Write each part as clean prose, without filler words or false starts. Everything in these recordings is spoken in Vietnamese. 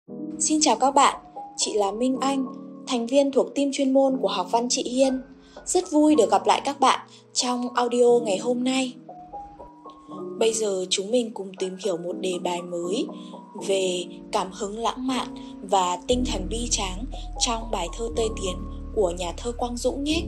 Xin chào các bạn, chị là Minh Anh, thành viên thuộc team chuyên môn của Học văn chị Hiên. Rất vui được gặp lại các bạn trong audio ngày hôm nay. Bây giờ chúng mình cùng tìm hiểu một đề bài mới về cảm hứng lãng mạn và tinh thần bi tráng trong bài thơ Tây Tiến của nhà thơ Quang Dũng nhé.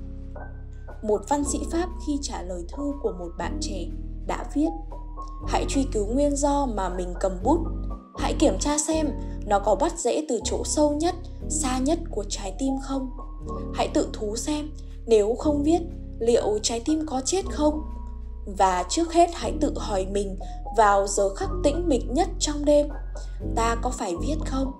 Một văn sĩ Pháp khi trả lời thư của một bạn trẻ đã viết: hãy truy cứu nguyên do mà mình cầm bút. Hãy kiểm tra xem nó có bắt rễ từ chỗ sâu nhất, xa nhất của trái tim không. Hãy tự thú xem, nếu không viết, liệu trái tim có chết không? Và trước hết hãy tự hỏi mình vào giờ khắc tĩnh mịch nhất trong đêm, ta có phải viết không?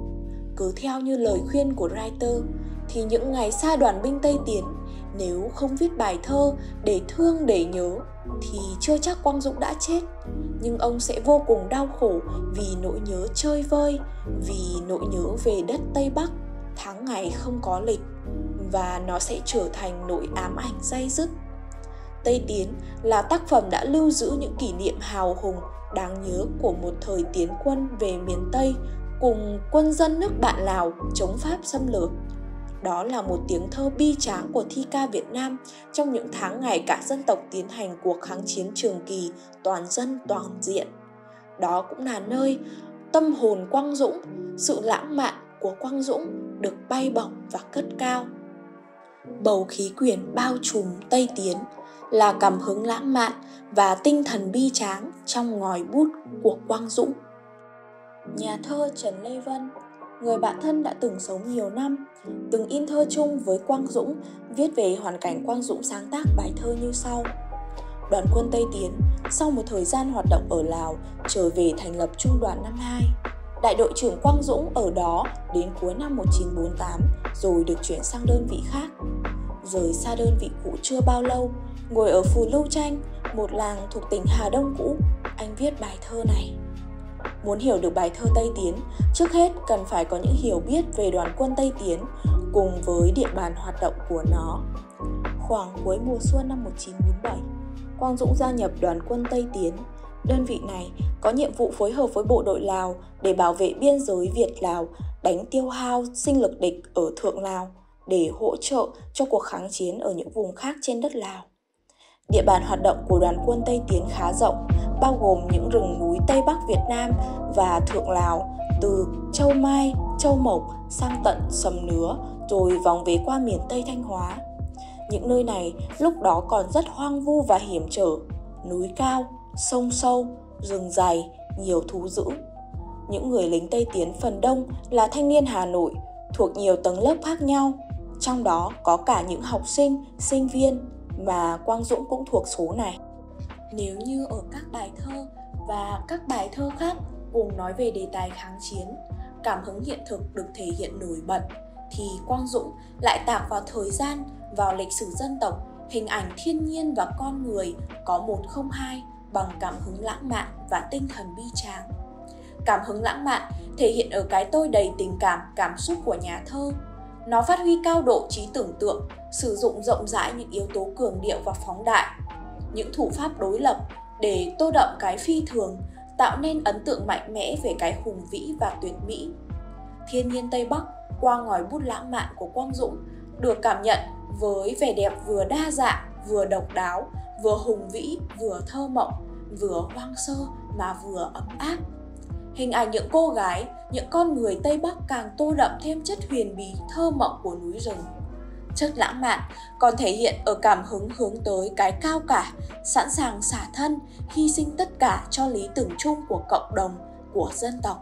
Cứ theo như lời khuyên của writer, thì những ngày xa đoàn binh Tây Tiến, nếu không viết bài thơ để thương để nhớ, thì chưa chắc Quang Dũng đã chết. Nhưng ông sẽ vô cùng đau khổ vì nỗi nhớ chơi vơi, vì nỗi nhớ về đất Tây Bắc, tháng ngày không có lịch, và nó sẽ trở thành nỗi ám ảnh day dứt. Tây Tiến là tác phẩm đã lưu giữ những kỷ niệm hào hùng, đáng nhớ của một thời tiến quân về miền Tây cùng quân dân nước bạn Lào chống Pháp xâm lược. Đó là một tiếng thơ bi tráng của thi ca Việt Nam trong những tháng ngày cả dân tộc tiến hành cuộc kháng chiến trường kỳ toàn dân toàn diện. Đó cũng là nơi tâm hồn Quang Dũng, sự lãng mạn của Quang Dũng được bay bổng và cất cao. Bầu khí quyển bao trùm Tây Tiến là cảm hứng lãng mạn và tinh thần bi tráng trong ngòi bút của Quang Dũng. Nhà thơ Trần Lê Vân, người bạn thân đã từng sống nhiều năm, từng in thơ chung với Quang Dũng, viết về hoàn cảnh Quang Dũng sáng tác bài thơ như sau. Đoàn quân Tây Tiến, sau một thời gian hoạt động ở Lào, trở về thành lập Trung đoàn 52. Đại đội trưởng Quang Dũng ở đó đến cuối năm 1948, rồi được chuyển sang đơn vị khác. Rời xa đơn vị cũ chưa bao lâu, ngồi ở Phù Lưu Tranh, một làng thuộc tỉnh Hà Đông cũ, anh viết bài thơ này. Muốn hiểu được bài thơ Tây Tiến, trước hết cần phải có những hiểu biết về đoàn quân Tây Tiến cùng với địa bàn hoạt động của nó. Khoảng cuối mùa xuân năm 1947, Quang Dũng gia nhập đoàn quân Tây Tiến. Đơn vị này có nhiệm vụ phối hợp với bộ đội Lào để bảo vệ biên giới Việt-Lào, đánh tiêu hao sinh lực địch ở Thượng Lào để hỗ trợ cho cuộc kháng chiến ở những vùng khác trên đất Lào. Địa bàn hoạt động của đoàn quân Tây Tiến khá rộng, bao gồm những rừng núi Tây Bắc Việt Nam và Thượng Lào, từ Châu Mai, Châu Mộc sang tận Sầm Nứa, rồi vòng về qua miền Tây Thanh Hóa. Những nơi này lúc đó còn rất hoang vu và hiểm trở, núi cao, sông sâu, rừng dày, nhiều thú dữ. Những người lính Tây Tiến phần đông là thanh niên Hà Nội, thuộc nhiều tầng lớp khác nhau, trong đó có cả những học sinh, sinh viên, mà Quang Dũng cũng thuộc số này. Nếu như ở các bài thơ và các bài thơ khác cùng nói về đề tài kháng chiến, cảm hứng hiện thực được thể hiện nổi bật, thì Quang Dũng lại tạc vào thời gian, vào lịch sử dân tộc, hình ảnh thiên nhiên và con người có 102 bằng cảm hứng lãng mạn và tinh thần bi tráng. Cảm hứng lãng mạn thể hiện ở cái tôi đầy tình cảm, cảm xúc của nhà thơ. Nó phát huy cao độ trí tưởng tượng, sử dụng rộng rãi những yếu tố cường điệu và phóng đại, những thủ pháp đối lập để tô đậm cái phi thường, tạo nên ấn tượng mạnh mẽ về cái hùng vĩ và tuyệt mỹ. Thiên nhiên Tây Bắc qua ngòi bút lãng mạn của Quang Dũng được cảm nhận với vẻ đẹp vừa đa dạng, vừa độc đáo, vừa hùng vĩ, vừa thơ mộng, vừa hoang sơ mà vừa ấm áp. Hình ảnh những cô gái, những con người Tây Bắc càng tô đậm thêm chất huyền bí thơ mộng của núi rừng. Chất lãng mạn còn thể hiện ở cảm hứng hướng tới cái cao cả, sẵn sàng xả thân, hy sinh tất cả cho lý tưởng chung của cộng đồng, của dân tộc.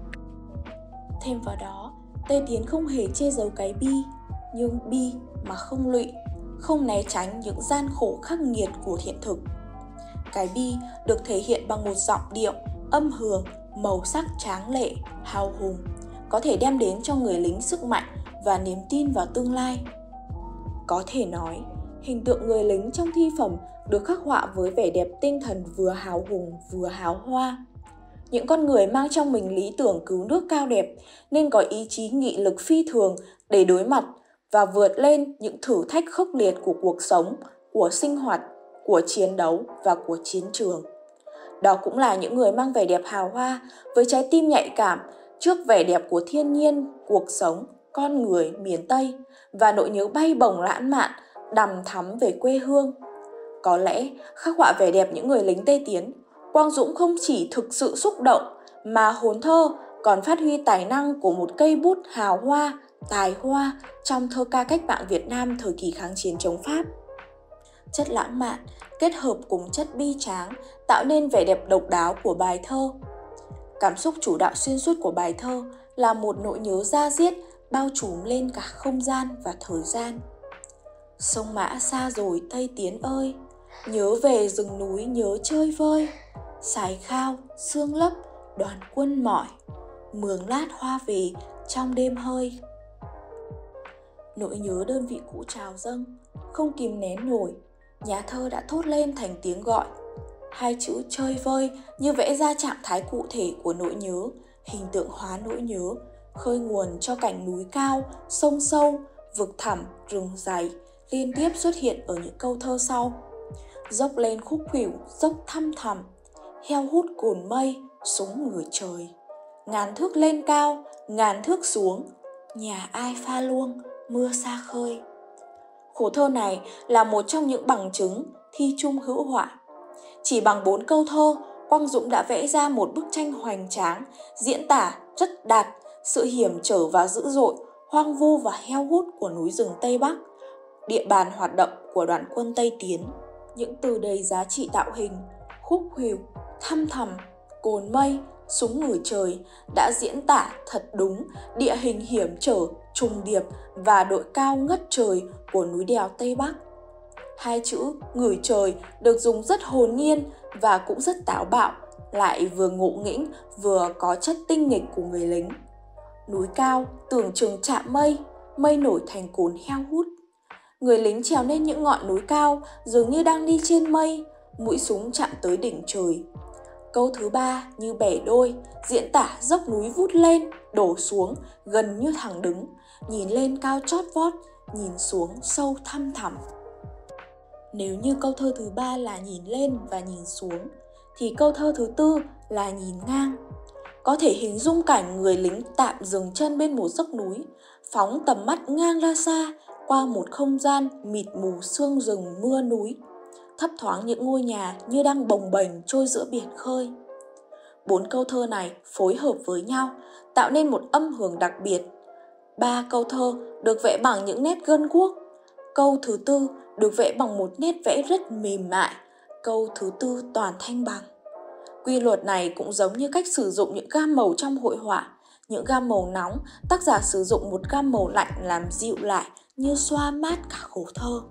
Thêm vào đó, Tây Tiến không hề che giấu cái bi, nhưng bi mà không lụy, không né tránh những gian khổ khắc nghiệt của hiện thực. Cái bi được thể hiện bằng một giọng điệu, âm hưởng, màu sắc tráng lệ, hào hùng, có thể đem đến cho người lính sức mạnh và niềm tin vào tương lai. Có thể nói, hình tượng người lính trong thi phẩm được khắc họa với vẻ đẹp tinh thần vừa hào hùng vừa háo hoa. Những con người mang trong mình lý tưởng cứu nước cao đẹp nên có ý chí nghị lực phi thường để đối mặt và vượt lên những thử thách khốc liệt của cuộc sống, của sinh hoạt, của chiến đấu và của chiến trường. Đó cũng là những người mang vẻ đẹp hào hoa với trái tim nhạy cảm, trước vẻ đẹp của thiên nhiên, cuộc sống, con người miền Tây và nỗi nhớ bay bổng lãng mạn, đằm thắm về quê hương. Có lẽ khắc họa vẻ đẹp những người lính Tây Tiến, Quang Dũng không chỉ thực sự xúc động mà hồn thơ còn phát huy tài năng của một cây bút hào hoa, tài hoa trong thơ ca cách mạng Việt Nam thời kỳ kháng chiến chống Pháp. Chất lãng mạn kết hợp cùng chất bi tráng tạo nên vẻ đẹp độc đáo của bài thơ. Cảm xúc chủ đạo xuyên suốt của bài thơ là một nỗi nhớ da diết bao trùm lên cả không gian và thời gian. Sông Mã xa rồi Tây Tiến ơi, nhớ về rừng núi nhớ chơi vơi. Sài khao, sương lấp, đoàn quân mỏi, mường lát hoa về trong đêm hơi. Nỗi nhớ đơn vị cũ trào dâng, không kìm nén nổi, nhà thơ đã thốt lên thành tiếng gọi. Hai chữ chơi vơi như vẽ ra trạng thái cụ thể của nỗi nhớ, hình tượng hóa nỗi nhớ, khơi nguồn cho cảnh núi cao, sông sâu, vực thẳm, rừng dày, liên tiếp xuất hiện ở những câu thơ sau. Dốc lên khúc khuỷu, dốc thăm thẳm, heo hút cồn mây, súng ngửa trời. Ngàn thước lên cao, ngàn thước xuống, nhà ai pha luông, mưa xa khơi. Khổ thơ này là một trong những bằng chứng thi chung hữu họa. Chỉ bằng 4 câu thơ, Quang Dũng đã vẽ ra một bức tranh hoành tráng, diễn tả rất đạt sự hiểm trở và dữ dội, hoang vu và heo hút của núi rừng Tây Bắc, địa bàn hoạt động của đoàn quân Tây Tiến. Những từ đầy giá trị tạo hình, khúc khuỷu, thăm thẳm, cồn mây, súng ngửa trời đã diễn tả thật đúng địa hình hiểm trở, trùng điệp và độ cao ngất trời của núi đèo Tây Bắc. Hai chữ ngửi trời được dùng rất hồn nhiên và cũng rất táo bạo, lại vừa ngộ nghĩnh vừa có chất tinh nghịch của người lính. Núi cao tưởng chừng chạm mây, mây nổi thành cồn heo hút. Người lính trèo lên những ngọn núi cao dường như đang đi trên mây, mũi súng chạm tới đỉnh trời. Câu thứ 3 như bẻ đôi, diễn tả dốc núi vút lên, đổ xuống, gần như thẳng đứng, nhìn lên cao chót vót, nhìn xuống sâu thăm thẳm. Nếu như câu thơ thứ 3 là nhìn lên và nhìn xuống, thì câu thơ thứ 4 là nhìn ngang. Có thể hình dung cảnh người lính tạm dừng chân bên một dốc núi, phóng tầm mắt ngang ra xa qua một không gian mịt mù sương rừng mưa núi. Thấp thoáng những ngôi nhà như đang bồng bềnh trôi giữa biển khơi. 4 câu thơ này phối hợp với nhau tạo nên một âm hưởng đặc biệt. 3 câu thơ được vẽ bằng những nét gân guốc. Câu thứ 4 được vẽ bằng một nét vẽ rất mềm mại. Câu thứ 4 toàn thanh bằng. Quy luật này cũng giống như cách sử dụng những gam màu trong hội họa. Những gam màu nóng, tác giả sử dụng một gam màu lạnh làm dịu lại như xoa mát cả khổ thơ.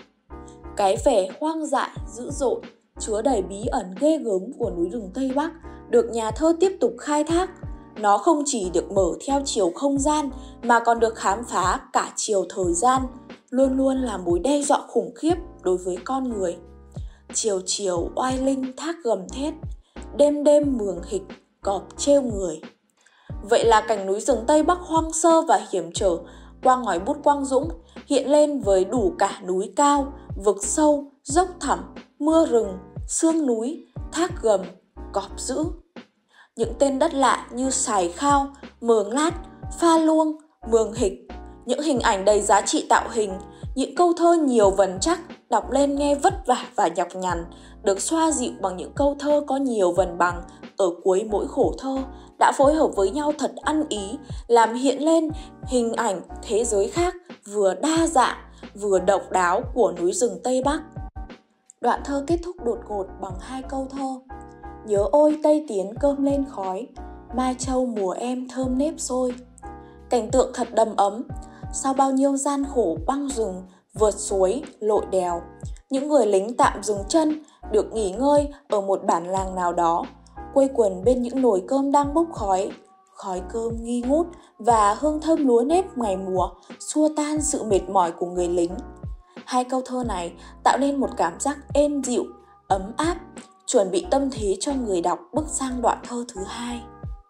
Cái vẻ hoang dại, dữ dội, chứa đầy bí ẩn ghê gớm của núi rừng Tây Bắc được nhà thơ tiếp tục khai thác. Nó không chỉ được mở theo chiều không gian mà còn được khám phá cả chiều thời gian, luôn luôn là mối đe dọa khủng khiếp đối với con người. Chiều chiều oai linh thác gầm thét, đêm đêm mường hịch cọp trêu người. Vậy là cảnh núi rừng Tây Bắc hoang sơ và hiểm trở qua ngòi bút Quang Dũng hiện lên với đủ cả núi cao, vực sâu, dốc thẳm, mưa rừng, sương núi, thác gầm, cọp dữ. Những tên đất lạ như Sài Khao, Mường Lát, Pha Luông, Mường Hịch, những hình ảnh đầy giá trị tạo hình, những câu thơ nhiều vần chắc, đọc lên nghe vất vả và nhọc nhằn, được xoa dịu bằng những câu thơ có nhiều vần bằng ở cuối mỗi khổ thơ, đã phối hợp với nhau thật ăn ý, làm hiện lên hình ảnh thế giới khác vừa đa dạng, vừa độc đáo của núi rừng Tây Bắc. Đoạn thơ kết thúc đột ngột bằng 2 câu thơ. Nhớ ôi Tây Tiến cơm lên khói, Mai Châu mùa em thơm nếp xôi. Cảnh tượng thật đầm ấm, sau bao nhiêu gian khổ băng rừng, vượt suối, lội đèo, những người lính tạm dừng chân, được nghỉ ngơi ở một bản làng nào đó, quây quần bên những nồi cơm đang bốc khói. Khói cơm nghi ngút và hương thơm lúa nếp ngày mùa xua tan sự mệt mỏi của người lính. 2 câu thơ này tạo nên một cảm giác êm dịu, ấm áp, chuẩn bị tâm thế cho người đọc bước sang đoạn thơ thứ 2.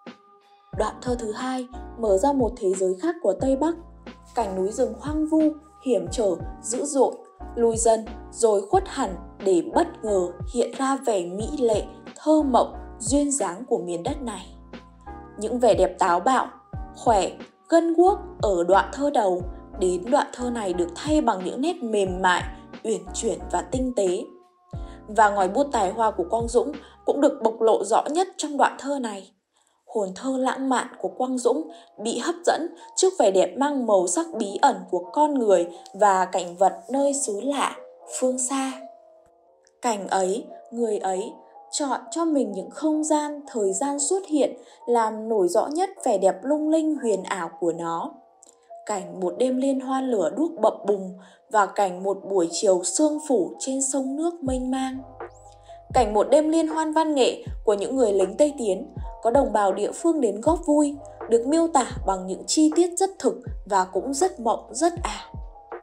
Đoạn thơ thứ 2 mở ra một thế giới khác của Tây Bắc, cảnh núi rừng hoang vu, hiểm trở, dữ dội, lùi dần rồi khuất hẳn để bất ngờ hiện ra vẻ mỹ lệ, thơ mộng, duyên dáng của miền đất này. những vẻ đẹp táo bạo, khỏe, gân guốc ở đoạn thơ đầu đến đoạn thơ này được thay bằng những nét mềm mại, uyển chuyển và tinh tế. Và ngòi bút tài hoa của Quang Dũng cũng được bộc lộ rõ nhất trong đoạn thơ này. Hồn thơ lãng mạn của Quang Dũng bị hấp dẫn trước vẻ đẹp mang màu sắc bí ẩn của con người và cảnh vật nơi xứ lạ, phương xa. Cảnh ấy, người ấy chọn cho mình những không gian, thời gian xuất hiện làm nổi rõ nhất vẻ đẹp lung linh huyền ảo của nó. Cảnh một đêm liên hoan lửa đuốc bập bùng và cảnh một buổi chiều sương phủ trên sông nước mênh mang. Cảnh một đêm liên hoan văn nghệ của những người lính Tây Tiến có đồng bào địa phương đến góp vui được miêu tả bằng những chi tiết rất thực và cũng rất mộng, rất ảo.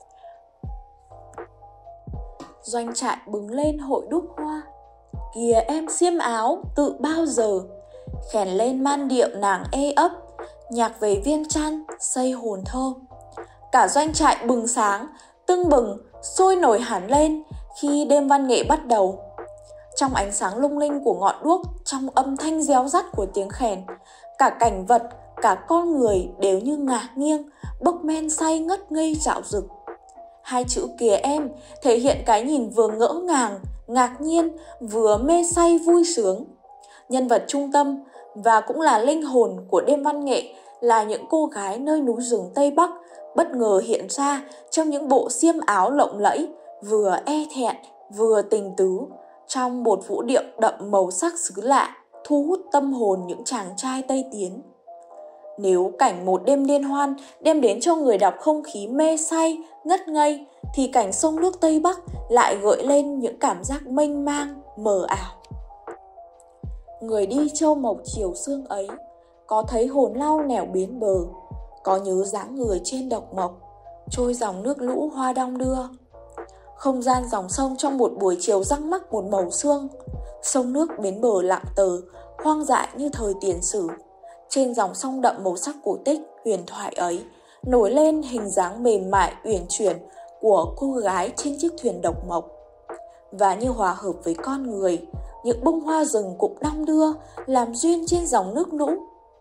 Doanh trại bừng lên hội đuốc hoa, kìa em xiêm áo tự bao giờ, khèn lên man điệu nàng ê ấp, nhạc về viên chăn xây hồn thơ. Cả doanh trại bừng sáng, tưng bừng, sôi nổi hẳn lên khi đêm văn nghệ bắt đầu. Trong ánh sáng lung linh của ngọn đuốc, trong âm thanh réo rắt của tiếng khèn, cả cảnh vật, cả con người đều như ngả nghiêng, bốc men say ngất ngây dạo dực. Hai chữ kìa em thể hiện cái nhìn vừa ngỡ ngàng, ngạc nhiên, vừa mê say vui sướng. Nhân vật trung tâm và cũng là linh hồn của đêm văn nghệ là những cô gái nơi núi rừng Tây Bắc bất ngờ hiện ra trong những bộ xiêm áo lộng lẫy, vừa e thẹn, vừa tình tứ, trong một vũ điệu đậm màu sắc xứ lạ, thu hút tâm hồn những chàng trai Tây Tiến. Nếu cảnh một đêm liên hoan đem đến cho người đọc không khí mê say, ngất ngây, thì cảnh sông nước Tây Bắc lại gợi lên những cảm giác mênh mang, mờ ảo. Người đi châu mộc chiều sương ấy, có thấy hồn lau nẻo bến bờ, có nhớ dáng người trên độc mộc, trôi dòng nước lũ hoa đong đưa. Không gian dòng sông trong một buổi chiều răng mắc một màu sương, sông nước bến bờ lặng tờ, hoang dại như thời tiền sử. Trên dòng sông đậm màu sắc cổ tích huyền thoại ấy, nổi lên hình dáng mềm mại uyển chuyển của cô gái trên chiếc thuyền độc mộc. Và như hòa hợp với con người, những bông hoa rừng cũng đong đưa, làm duyên trên dòng nước lũ.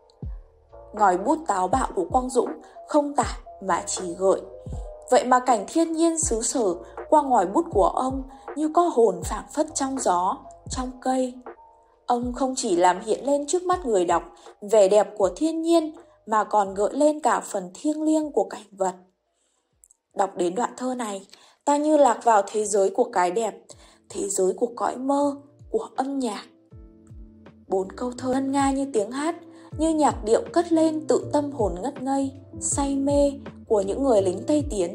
Ngòi bút táo bạo của Quang Dũng không tả mà chỉ gợi. Vậy mà cảnh thiên nhiên xứ sở qua ngòi bút của ông như có hồn phảng phất trong gió, trong cây. Ông không chỉ làm hiện lên trước mắt người đọc vẻ đẹp của thiên nhiên mà còn gợi lên cả phần thiêng liêng của cảnh vật. Đọc đến đoạn thơ này, ta như lạc vào thế giới của cái đẹp, thế giới của cõi mơ, của âm nhạc. 4 câu thơ ngân nga như tiếng hát, như nhạc điệu cất lên tự tâm hồn ngất ngây, say mê của những người lính Tây Tiến.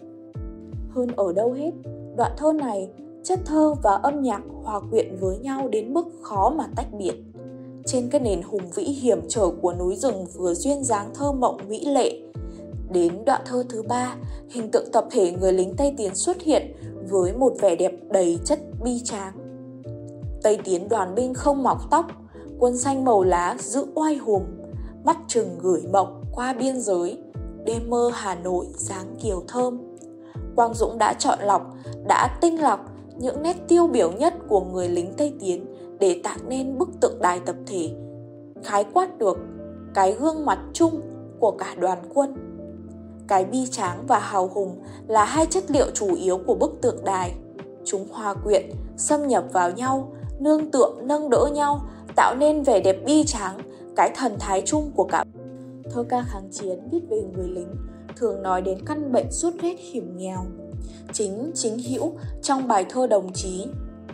Hơn ở đâu hết, đoạn thơ này, chất thơ và âm nhạc hòa quyện với nhau đến mức khó mà tách biệt. Trên cái nền hùng vĩ hiểm trở của núi rừng vừa duyên dáng thơ mộng mỹ lệ. Đến đoạn thơ thứ 3, hình tượng tập thể người lính Tây Tiến xuất hiện với một vẻ đẹp đầy chất bi tráng. Tây Tiến đoàn binh không mọc tóc, quân xanh màu lá giữ oai hùng, mắt trừng gửi mộng qua biên giới, đêm mơ Hà Nội dáng kiều thơm. Quang Dũng đã chọn lọc, đã tinh lọc những nét tiêu biểu nhất của người lính Tây Tiến để tạo nên bức tượng đài tập thể, khái quát được cái gương mặt chung của cả đoàn quân. Cái bi tráng và hào hùng là hai chất liệu chủ yếu của bức tượng đài. Chúng hòa quyện, xâm nhập vào nhau, nương tựa nâng đỡ nhau, tạo nên vẻ đẹp bi tráng, cái thần thái chung của cả. Thơ ca kháng chiến viết về người lính thường nói đến căn bệnh sốt rét hiểm nghèo. Chính Hữu trong bài thơ Đồng Chí.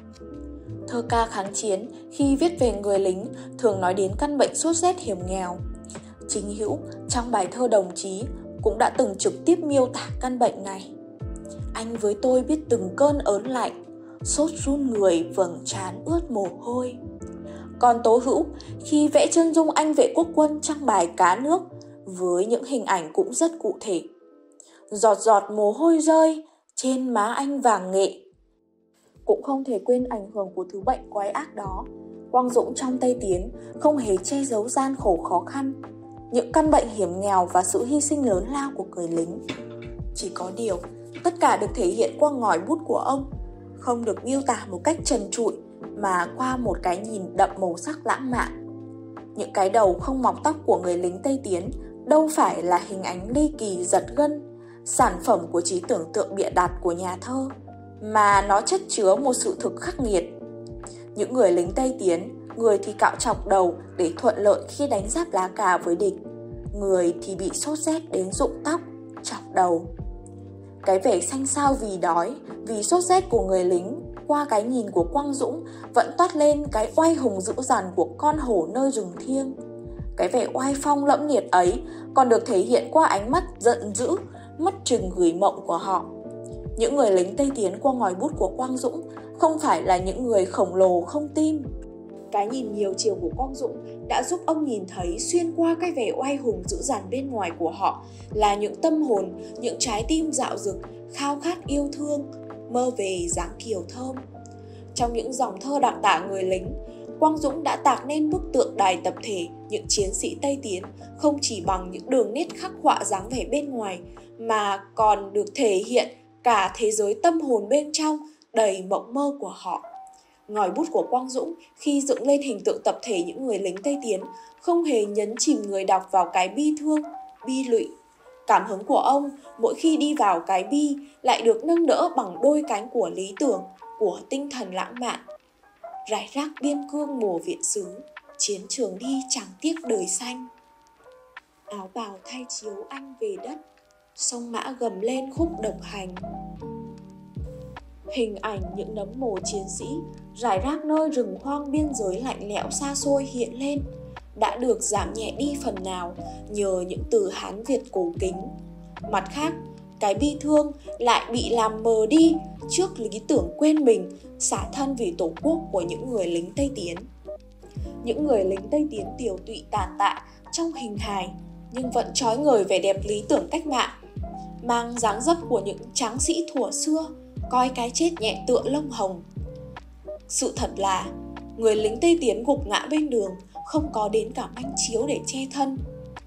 Thơ ca kháng chiến khi viết về người lính thường nói đến căn bệnh sốt rét hiểm nghèo. Chính Hữu trong bài thơ Đồng Chí cũng đã từng trực tiếp miêu tả căn bệnh này. Anh với tôi biết từng cơn ớn lạnh, sốt run người vầng trán ướt mồ hôi. Còn Tố Hữu khi vẽ chân dung anh vệ quốc quân trong bài Cá Nước với những hình ảnh cũng rất cụ thể. Giọt giọt mồ hôi rơi trên má anh vàng nghệ. Cũng không thể quên ảnh hưởng của thứ bệnh quái ác đó. Quang Dũng trong Tây Tiến không hề che giấu gian khổ khó khăn, những căn bệnh hiểm nghèo và sự hy sinh lớn lao của người lính. Chỉ có điều, tất cả được thể hiện qua ngòi bút của ông, không được miêu tả một cách trần trụi mà qua một cái nhìn đậm màu sắc lãng mạn. những cái đầu không mọc tóc của người lính Tây Tiến đâu phải là hình ảnh ly kỳ giật gân, sản phẩm của trí tưởng tượng bịa đặt của nhà thơ, mà nó chất chứa một sự thực khắc nghiệt. Những người lính Tây Tiến, người thì cạo trọc đầu để thuận lợi khi đánh giáp lá cà với địch, người thì bị sốt rét đến rụng tóc, chọc đầu. Cái vẻ xanh xao vì đói, vì sốt rét của người lính qua cái nhìn của Quang Dũng vẫn toát lên cái oai hùng dữ dằn của con hổ nơi rừng thiêng. Cái vẻ oai phong lẫm liệt ấy còn được thể hiện qua ánh mắt giận dữ, mắt trừng gửi mộng của họ. Những người lính Tây Tiến qua ngòi bút của Quang Dũng không phải là những người khổng lồ không tim. Cái nhìn nhiều chiều của Quang Dũng đã giúp ông nhìn thấy xuyên qua cái vẻ oai hùng dữ dằn bên ngoài của họ là những tâm hồn, những trái tim dạo dực, khao khát yêu thương, mơ về dáng kiều thơm. Trong những dòng thơ đặc tả người lính, Quang Dũng đã tạc nên bức tượng đài tập thể những chiến sĩ Tây Tiến không chỉ bằng những đường nét khắc họa dáng vẻ bên ngoài mà còn được thể hiện cả thế giới tâm hồn bên trong đầy mộng mơ của họ. Ngòi bút của Quang Dũng khi dựng lên hình tượng tập thể những người lính Tây Tiến không hề nhấn chìm người đọc vào cái bi thương, bi lụy. Cảm hứng của ông mỗi khi đi vào cái bi lại được nâng đỡ bằng đôi cánh của lý tưởng, của tinh thần lãng mạn. Rải rác biên cương mùa viện xứ, chiến trường đi chẳng tiếc đời xanh. Áo bào thay chiếu anh về đất, sông Mã gầm lên khúc độc hành. Hình ảnh những nấm mồ chiến sĩ rải rác nơi rừng hoang biên giới lạnh lẽo xa xôi hiện lên đã được giảm nhẹ đi phần nào nhờ những từ Hán Việt cổ kính. Mặt khác, cái bi thương lại bị làm mờ đi trước lý tưởng quên mình, xả thân vì tổ quốc của những người lính Tây Tiến. Những người lính Tây Tiến tiều tụy tàn tạ trong hình hài nhưng vẫn trói ngời vẻ đẹp lý tưởng cách mạng, mang dáng dấp của những tráng sĩ thuở xưa, coi cái chết nhẹ tựa lông hồng. Sự thật là người lính Tây Tiến gục ngã bên đường, không có đến cả manh chiếu để che thân.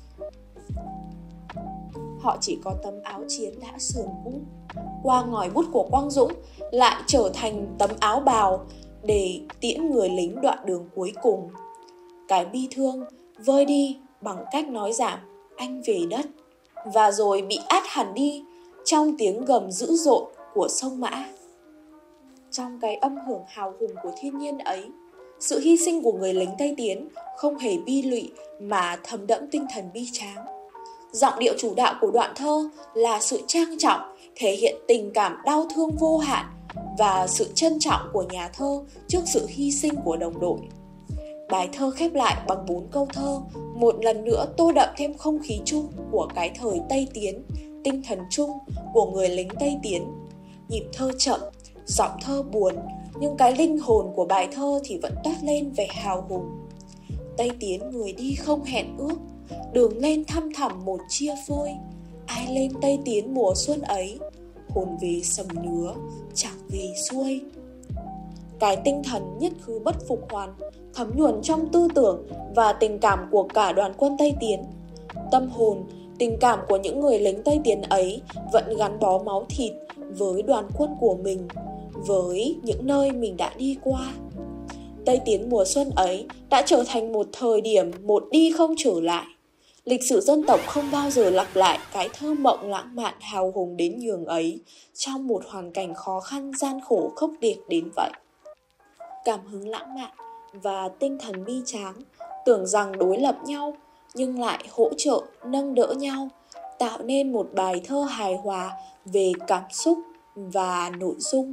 Họ chỉ có tấm áo chiến đã sườn cũ, qua ngòi bút của Quang Dũng lại trở thành tấm áo bào để tiễn người lính đoạn đường cuối cùng. Cái bi thương vơi đi bằng cách nói giảm anh về đất, và rồi bị át hẳn đi trong tiếng gầm dữ dội của sông Mã. Trong cái âm hưởng hào hùng của thiên nhiên ấy, sự hy sinh của người lính Tây Tiến không hề bi lụy mà thấm đẫm tinh thần bi tráng. Giọng điệu chủ đạo của đoạn thơ là sự trang trọng, thể hiện tình cảm đau thương vô hạn và sự trân trọng của nhà thơ trước sự hy sinh của đồng đội. Bài thơ khép lại bằng 4 câu thơ, một lần nữa tô đậm thêm không khí chung của cái thời Tây Tiến, tinh thần chung của người lính Tây Tiến. Nhịp thơ chậm, giọng thơ buồn, nhưng cái linh hồn của bài thơ thì vẫn toát lên vẻ hào hùng. Tây Tiến người đi không hẹn ước, đường lên thăm thẳm một chia phôi. Ai lên Tây Tiến mùa xuân ấy, hồn về sầm nứa, chẳng về xuôi. Cái tinh thần nhất khứ bất phục hoàn thấm nhuần trong tư tưởng và tình cảm của cả đoàn quân Tây Tiến. Tâm hồn, tình cảm của những người lính Tây Tiến ấy vẫn gắn bó máu thịt với đoàn quân của mình, với những nơi mình đã đi qua. Tây Tiến mùa xuân ấy đã trở thành một thời điểm một đi không trở lại. Lịch sử dân tộc không bao giờ lặp lại cái thơ mộng lãng mạn hào hùng đến nhường ấy trong một hoàn cảnh khó khăn gian khổ khốc liệt đến vậy. Cảm hứng lãng mạn và tinh thần bi tráng tưởng rằng đối lập nhau nhưng lại hỗ trợ nâng đỡ nhau, tạo nên một bài thơ hài hòa về cảm xúc và nội dung.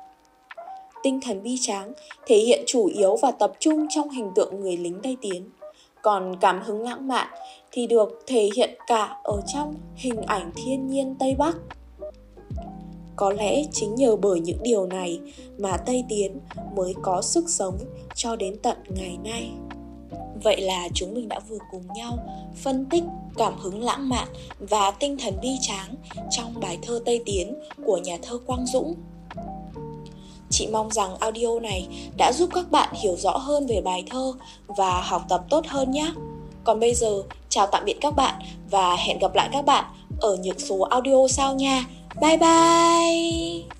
Tinh thần bi tráng thể hiện chủ yếu và tập trung trong hình tượng người lính Tây Tiến, còn cảm hứng lãng mạn thì được thể hiện cả ở trong hình ảnh thiên nhiên Tây Bắc. Có lẽ chính nhờ bởi những điều này mà Tây Tiến mới có sức sống cho đến tận ngày nay. Vậy là chúng mình đã vừa cùng nhau phân tích cảm hứng lãng mạn và tinh thần bi tráng trong bài thơ Tây Tiến của nhà thơ Quang Dũng. Chị mong rằng audio này đã giúp các bạn hiểu rõ hơn về bài thơ và học tập tốt hơn nhé. Còn bây giờ, chào tạm biệt các bạn và hẹn gặp lại các bạn ở những số audio sau nha. Bye bye!